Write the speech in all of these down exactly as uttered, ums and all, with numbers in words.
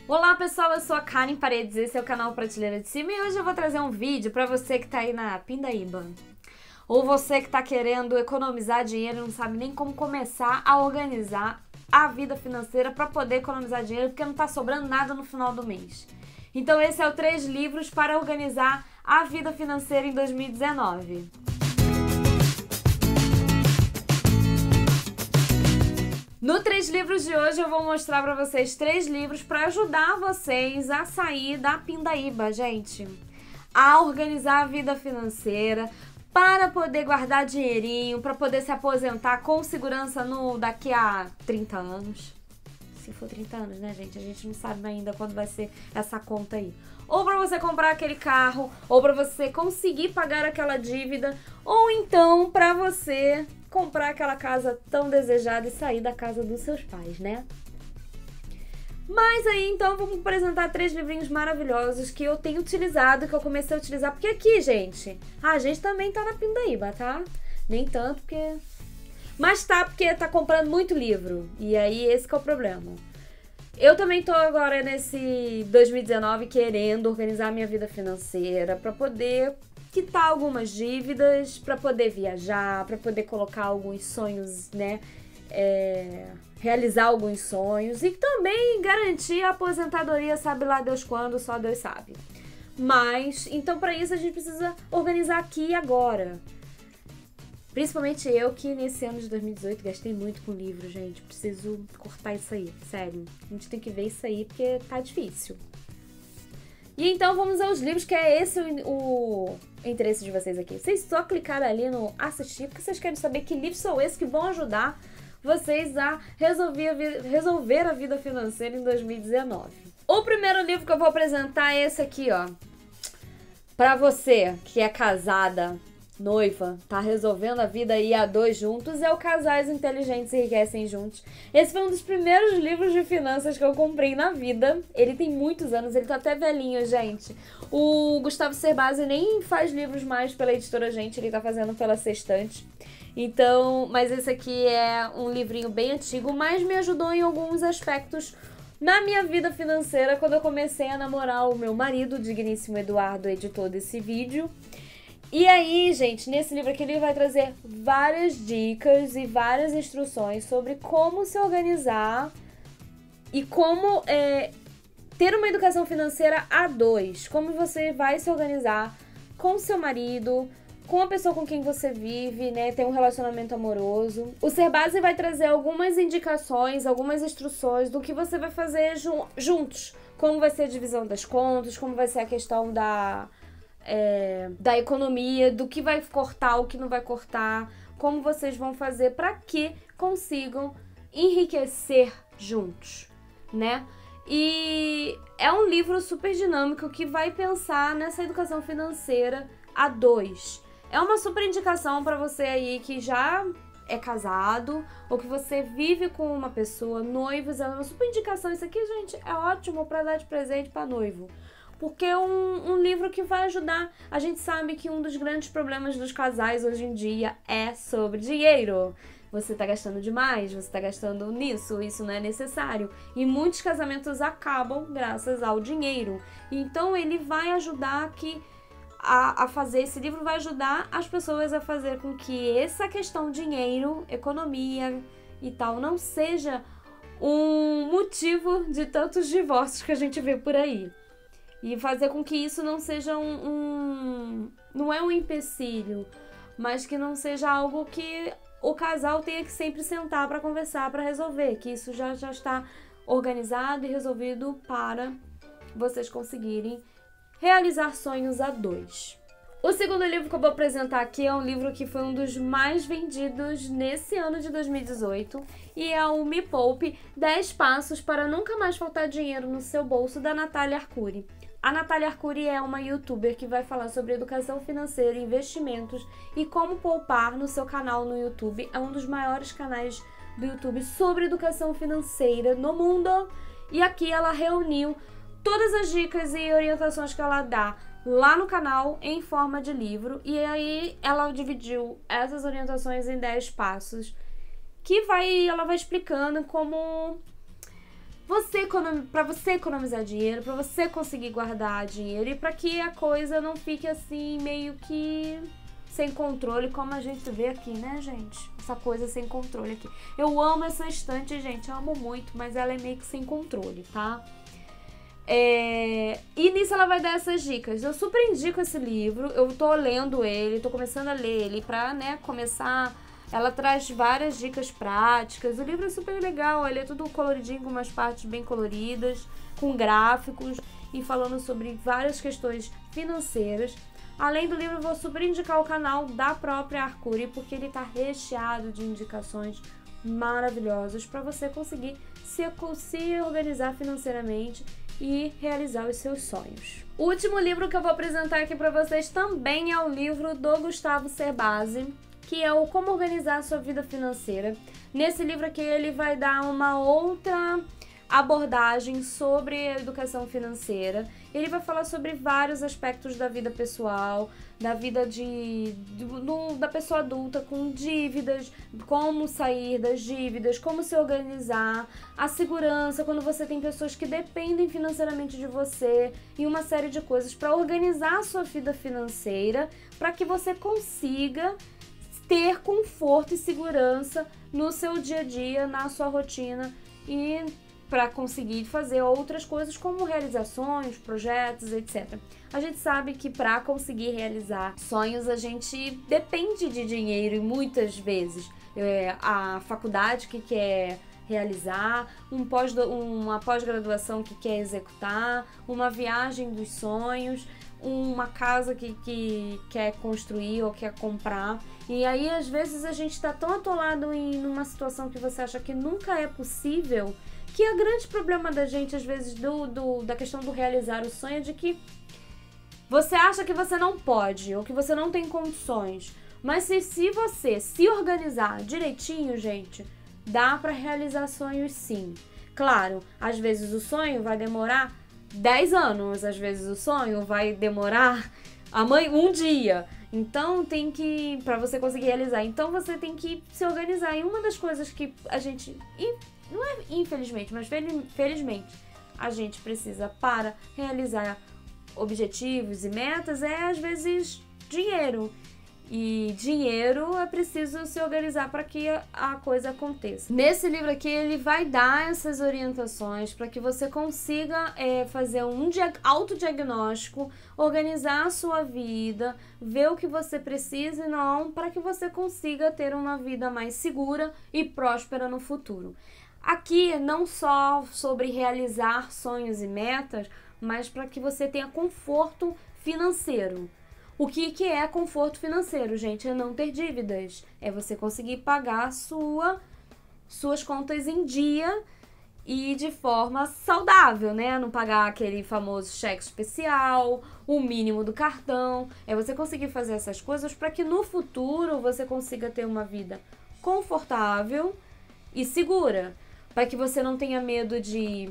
Olá pessoal, eu sou a Karen Paredes, esse é o canal Prateleira de Cima e hoje eu vou trazer um vídeo pra você que tá aí na pindaíba. Ou você que tá querendo economizar dinheiro e não sabe nem como começar a organizar a vida financeira pra poder economizar dinheiro porque não tá sobrando nada no final do mês. Então esse é o três livros para organizar a vida financeira em dois mil e dezenove. No três livros de hoje eu vou mostrar pra vocês três livros pra ajudar vocês a sair da pindaíba, gente. A organizar a vida financeira, para poder guardar dinheirinho, para poder se aposentar com segurança no daqui a trinta anos. Se for trinta anos, né, gente? A gente não sabe ainda quando vai ser essa conta aí. Ou para você comprar aquele carro, ou para você conseguir pagar aquela dívida, ou então para você comprar aquela casa tão desejada e sair da casa dos seus pais, né? Mas aí, então, vamos apresentar três livrinhos maravilhosos que eu tenho utilizado, que eu comecei a utilizar. Porque aqui, gente, a gente também tá na pindaíba, tá? Nem tanto, porque... Mas tá, porque tá comprando muito livro. E aí, esse que é o problema. Eu também tô agora nesse dois mil e dezenove querendo organizar minha vida financeira pra poder quitar algumas dívidas, pra poder viajar, pra poder colocar alguns sonhos, né? É, realizar alguns sonhos e também garantir a aposentadoria, sabe lá Deus quando, só Deus sabe. Mas, então pra isso a gente precisa organizar aqui e agora. Principalmente eu, que nesse ano de dois mil e dezoito gastei muito com livro, gente. Preciso cortar isso aí, sério. A gente tem que ver isso aí porque tá difícil. E então vamos aos livros, que é esse o, o interesse de vocês aqui. Vocês só clicaram ali no assistir, porque vocês querem saber que livros são esses que vão ajudar vocês a resolver a, vida, resolver a vida financeira em dois mil e dezenove. O primeiro livro que eu vou apresentar é esse aqui, ó. Pra você que é casada, noiva, tá resolvendo a vida aí a dois juntos, é o Casais Inteligentes Enriquecem Juntos. Esse foi um dos primeiros livros de finanças que eu comprei na vida. Ele tem muitos anos, ele tá até velhinho, gente. O Gustavo Cerbasi nem faz livros mais pela editora Gente, ele tá fazendo pela Sextante. Então, mas esse aqui é um livrinho bem antigo, mas me ajudou em alguns aspectos na minha vida financeira quando eu comecei a namorar o meu marido, o digníssimo Eduardo, editor desse vídeo. E aí, gente, nesse livro aqui ele vai trazer várias dicas e várias instruções sobre como se organizar e como é, ter uma educação financeira a dois. Como você vai se organizar com seu marido, com a pessoa com quem você vive, né, tem um relacionamento amoroso. O Cerbasi vai trazer algumas indicações, algumas instruções do que você vai fazer jun juntos. Como vai ser a divisão das contas, como vai ser a questão da... É, da economia, do que vai cortar, o que não vai cortar, como vocês vão fazer para que consigam enriquecer juntos, né? E é um livro super dinâmico que vai pensar nessa educação financeira a dois. É uma super indicação para você aí que já é casado ou que você vive com uma pessoa, noivos, é uma super indicação. Isso aqui, gente, é ótimo para dar de presente para noivo. Porque é um, um livro que vai ajudar. A gente sabe que um dos grandes problemas dos casais hoje em dia é sobre dinheiro. Você tá gastando demais, você tá gastando nisso, isso não é necessário. E muitos casamentos acabam graças ao dinheiro. Então ele vai ajudar que, a, a fazer, esse livro vai ajudar as pessoas a fazer com que essa questão dinheiro, economia e tal, não seja um motivo de tantos divórcios que a gente vê por aí. E fazer com que isso não seja um, um... não é um empecilho, mas que não seja algo que o casal tenha que sempre sentar para conversar, para resolver. Que isso já, já está organizado e resolvido para vocês conseguirem realizar sonhos a dois. O segundo livro que eu vou apresentar aqui é um livro que foi um dos mais vendidos nesse ano de dois mil e dezoito e é o Me Poupe, dez passos para nunca mais faltar dinheiro no seu bolso, da Natália Arcuri. A Natália Arcuri é uma youtuber que vai falar sobre educação financeira, investimentos e como poupar no seu canal no YouTube. É um dos maiores canais do YouTube sobre educação financeira no mundo. E aqui ela reuniu todas as dicas e orientações que ela dá lá no canal em forma de livro. E aí ela dividiu essas orientações em dez passos que vai, ela vai explicando como você para você economizar dinheiro, para você conseguir guardar dinheiro e para que a coisa não fique assim meio que sem controle, como a gente vê aqui, né, gente? Essa coisa sem controle aqui. Eu amo essa estante, gente, eu amo muito, mas ela é meio que sem controle, tá? É... E nisso ela vai dar essas dicas. Eu super indico esse livro, eu tô lendo ele, tô começando a ler ele pra, né, começar... Ela traz várias dicas práticas, o livro é super legal, ele é tudo coloridinho, com umas partes bem coloridas, com gráficos e falando sobre várias questões financeiras. Além do livro, eu vou super indicar o canal da própria Arcuri, porque ele tá recheado de indicações maravilhosas para você conseguir se, se organizar financeiramente e realizar os seus sonhos. O último livro que eu vou apresentar aqui para vocês também é o livro do Gustavo Cerbasi, que é o Como Organizar a Sua Vida Financeira. Nesse livro aqui ele vai dar uma outra abordagem sobre a educação financeira. Ele vai falar sobre vários aspectos da vida pessoal, da vida de, de do, da pessoa adulta com dívidas, como sair das dívidas, como se organizar, a segurança quando você tem pessoas que dependem financeiramente de você e uma série de coisas para organizar a sua vida financeira, para que você consiga ter conforto e segurança no seu dia a dia, na sua rotina e para conseguir fazer outras coisas como realizar sonhos, projetos, etcétera. A gente sabe que para conseguir realizar sonhos a gente depende de dinheiro e muitas vezes é, a faculdade que quer realizar, um pós, uma pós-graduação que quer executar, uma viagem dos sonhos, uma casa que, que quer construir ou quer comprar. E aí às vezes a gente está tão atolado em uma situação que você acha que nunca é possível, que é o grande problema da gente, às vezes, do, do, da questão do realizar o sonho é de que você acha que você não pode ou que você não tem condições. Mas se, se você se organizar direitinho, gente, dá para realizar sonhos sim. Claro, às vezes o sonho vai demorar dez anos, às vezes o sonho vai demorar um dia. Então tem que, para você conseguir realizar, então você tem que se organizar. E uma das coisas que a gente, não é infelizmente, mas felizmente, a gente precisa para realizar objetivos e metas é às vezes dinheiro. E dinheiro é preciso se organizar para que a coisa aconteça. Nesse livro aqui ele vai dar essas orientações para que você consiga é, fazer um autodiagnóstico, organizar a sua vida, ver o que você precisa e não, para que você consiga ter uma vida mais segura e próspera no futuro. Aqui não só sobre realizar sonhos e metas, mas para que você tenha conforto financeiro. O que, que é conforto financeiro, gente? É não ter dívidas. É você conseguir pagar sua, suas contas em dia e de forma saudável, né? Não pagar aquele famoso cheque especial, o mínimo do cartão. É você conseguir fazer essas coisas para que no futuro você consiga ter uma vida confortável e segura. Para que você não tenha medo de...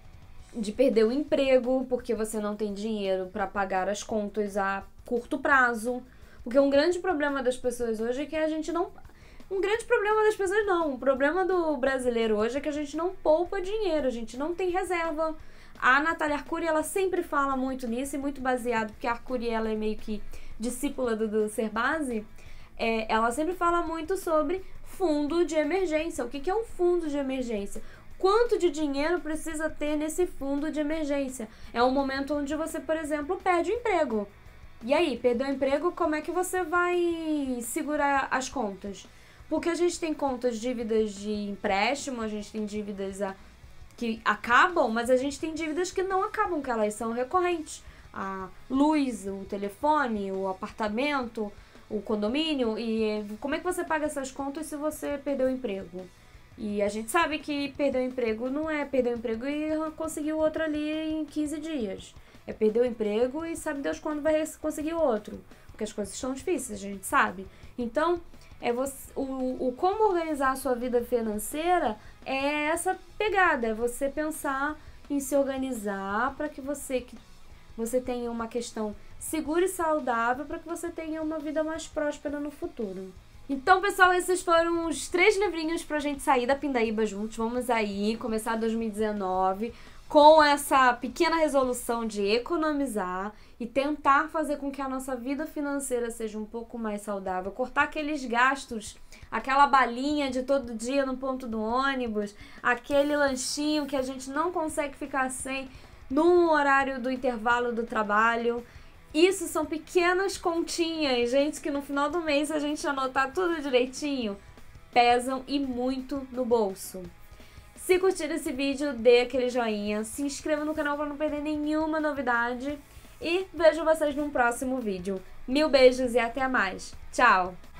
de perder o emprego, porque você não tem dinheiro para pagar as contas a curto prazo. Porque um grande problema das pessoas hoje é que a gente não... Um grande problema das pessoas não. O problema do brasileiro hoje é que a gente não poupa dinheiro, a gente não tem reserva. A Natália Arcuri, ela sempre fala muito nisso e muito baseado, porque a Arcuri, ela é meio que discípula do, do Cerbasi. É, ela sempre fala muito sobre fundo de emergência. O que, que é um fundo de emergência? Quanto de dinheiro precisa ter nesse fundo de emergência? É um momento onde você, por exemplo, perde o emprego. E aí, perdeu o emprego, como é que você vai segurar as contas? Porque a gente tem contas, dívidas de empréstimo, a gente tem dívidas a, que acabam, mas a gente tem dívidas que não acabam, que elas são recorrentes. A luz, o telefone, o apartamento, o condomínio. E como é que você paga essas contas se você perdeu o emprego? E a gente sabe que perder o emprego não é perder o emprego e conseguir outro ali em quinze dias. É perder o emprego e sabe Deus quando vai conseguir outro. Porque as coisas estão difíceis, a gente sabe. Então, é você, o, o como organizar a sua vida financeira é essa pegada. É você pensar em se organizar para que você, que você tenha uma questão segura e saudável, para que você tenha uma vida mais próspera no futuro. Então, pessoal, esses foram os três livrinhos pra gente sair da pindaíba juntos. Vamos aí começar dois mil e dezenove com essa pequena resolução de economizar e tentar fazer com que a nossa vida financeira seja um pouco mais saudável. Cortar aqueles gastos, aquela balinha de todo dia no ponto do ônibus, aquele lanchinho que a gente não consegue ficar sem no horário do intervalo do trabalho. Isso são pequenas continhas, gente, que no final do mês, se a gente anotar tudo direitinho, pesam e muito no bolso. Se curtir esse vídeo, dê aquele joinha, se inscreva no canal para não perder nenhuma novidade e vejo vocês num próximo vídeo. Mil beijos e até mais. Tchau!